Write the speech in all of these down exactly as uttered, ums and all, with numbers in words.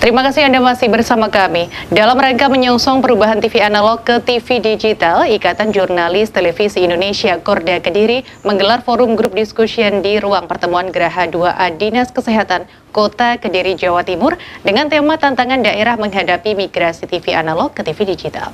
Terima kasih Anda masih bersama kami. Dalam rangka menyongsong perubahan T V analog ke T V digital, Ikatan Jurnalis Televisi Indonesia Korda Kediri menggelar forum grup discussion di ruang pertemuan Geraha dua A Dinas Kesehatan Kota Kediri, Jawa Timur dengan tema tantangan daerah menghadapi migrasi T V analog ke T V digital.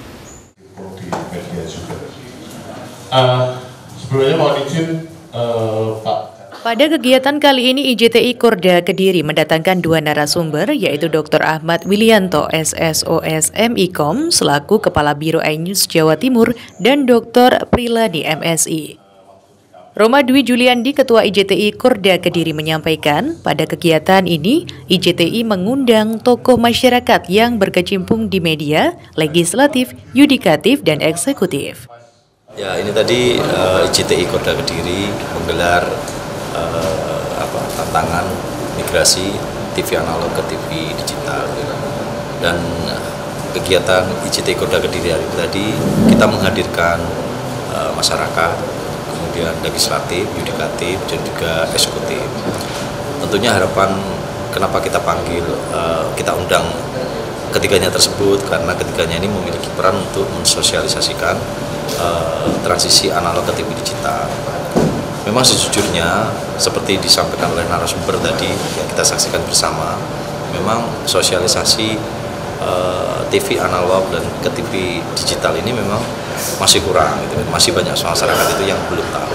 Uh, sebelumnya mohon izin uh, Pak. Pada kegiatan kali ini I J T I Korda Kediri mendatangkan dua narasumber, yaitu Doktor Ahmad Willianto S S O S M I Kom selaku Kepala Biro iNews Jawa Timur dan Doktor Priladi M Si. Roma Dwi Juliandi, Ketua I J T I Korda Kediri menyampaikan, pada kegiatan ini I J T I mengundang tokoh masyarakat yang berkecimpung di media, legislatif, yudikatif, dan eksekutif. Ya, ini tadi uh, I J T I Korda Kediri menggelar Uh, apa, tantangan migrasi T V analog ke T V digital, dan kegiatan I J T I Korda Kediri hari tadi kita menghadirkan uh, masyarakat, kemudian legislatif, yudikatif, dan juga eksekutif. Tentunya harapan kenapa kita panggil, uh, kita undang ketiganya tersebut karena ketiganya ini memiliki peran untuk mensosialisasikan uh, transisi analog ke T V digital. Memang sejujurnya, seperti disampaikan oleh narasumber tadi yang kita saksikan bersama, memang sosialisasi uh, T V analog dan ke T V digital ini memang masih kurang, gitu. Masih banyak masyarakat itu yang belum tahu.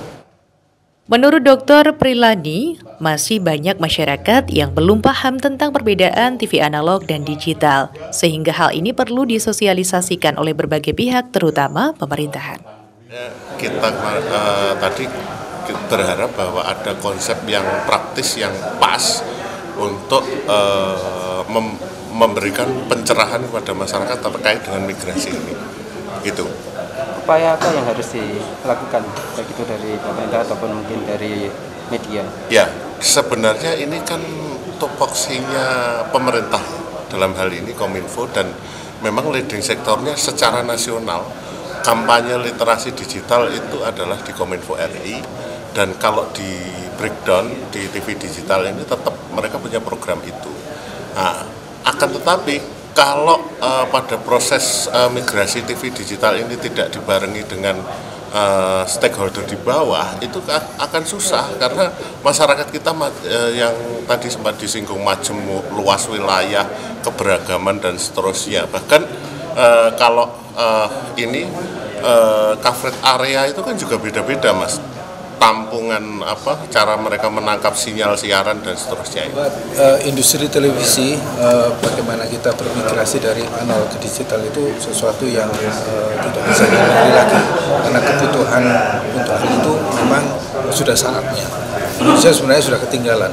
Menurut Doktor Priladi, masih banyak masyarakat yang belum paham tentang perbedaan T V analog dan digital, sehingga hal ini perlu disosialisasikan oleh berbagai pihak, terutama pemerintahan. Kita uh, tadi berharap bahwa ada konsep yang praktis, yang pas untuk uh, mem memberikan pencerahan kepada masyarakat terkait dengan migrasi ini. Gitu. Upaya apa yang harus dilakukan, baik itu dari pemerintah ataupun mungkin dari media? Ya, sebenarnya ini kan tupoksinya pemerintah dalam hal ini Kominfo, dan memang leading sektornya secara nasional. Kampanye literasi digital itu adalah di Kominfo R I, dan kalau di breakdown di T V digital ini tetap mereka punya program itu. Nah, akan tetapi kalau uh, pada proses uh, migrasi T V digital ini tidak dibarengi dengan uh, stakeholder di bawah, itu akan susah karena masyarakat kita uh, yang tadi sempat disinggung majemuk, luas wilayah, keberagaman dan seterusnya. Bahkan uh, kalau uh, ini uh, coverage area itu kan juga beda-beda, Mas. Tampungan apa, cara mereka menangkap sinyal siaran dan seterusnya. Uh, industri televisi, uh, bagaimana kita bermigrasi dari analog ke digital itu sesuatu yang uh, tidak bisa dihindari lagi, karena kebutuhan untuk hal itu memang sudah saatnya. Indonesia sebenarnya sudah ketinggalan,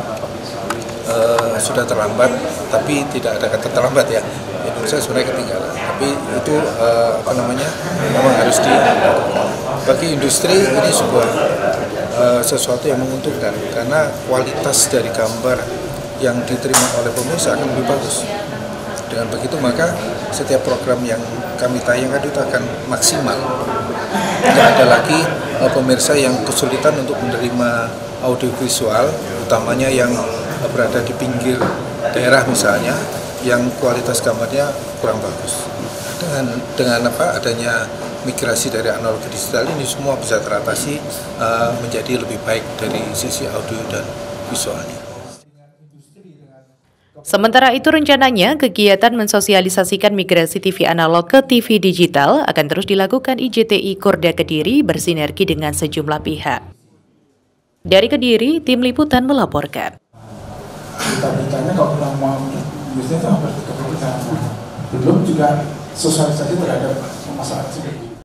uh, sudah terlambat, tapi tidak ada kata terlambat ya. Indonesia sebenarnya ketinggalan, tapi itu uh, apa namanya memang harus dilakukan. Bagi industri ini sebuah uh, sesuatu yang menguntungkan karena kualitas dari gambar yang diterima oleh pemirsa akan lebih bagus. Dengan begitu maka setiap program yang kami tayangkan itu akan maksimal. Tidak ada lagi uh, pemirsa yang kesulitan untuk menerima audiovisual, utamanya yang uh, berada di pinggir daerah misalnya, yang kualitas gambarnya kurang bagus. Dengan dengan apa adanya migrasi dari analog ke digital ini semua bisa teratasi, uh, menjadi lebih baik dari sisi audio dan visualnya. Sementara itu rencananya kegiatan mensosialisasikan migrasi T V analog ke T V digital akan terus dilakukan I J T I Korda Kediri bersinergi dengan sejumlah pihak. Dari Kediri, tim liputan melaporkan. Berita-beritanya kalau kita mau biasanya hampir tiga puluh persen, belum juga sosialisasi terhadap masyarakat.